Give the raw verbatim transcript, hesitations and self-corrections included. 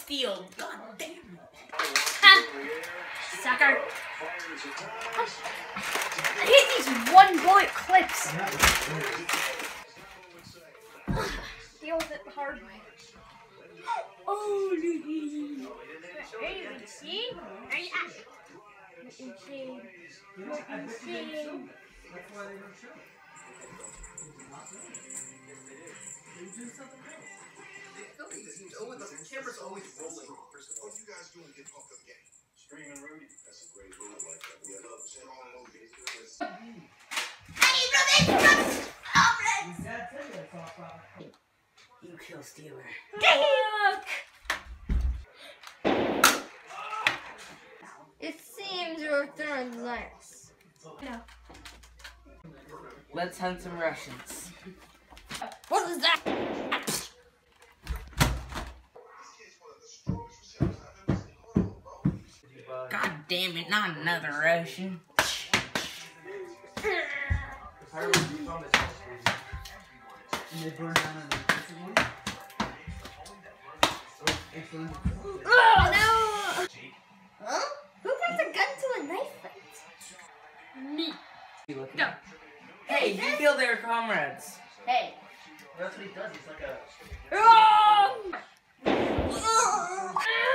steal. God damn it. Ha! Sucker. I hate these one bullet clips. Deal with it the hard way. Oh, Luigi. Hey, let me see. Where you at? Let me see. Let me see. Oh, the camera's always rolling. What are you guys doing to get pumped up the game? Screaming Rudy. That's a great move like that. We love strong movies. Hey, brother! Stop it! You kill Stealer. It seems your turn last. No. Let's hunt some Russians. What is that? God damn it, not another Russian. Oh no! Huh? Who brings a gun to a knife fight? Me. No. Hey, you kill their comrades. Hey. That's what he does. He's like a... Oh!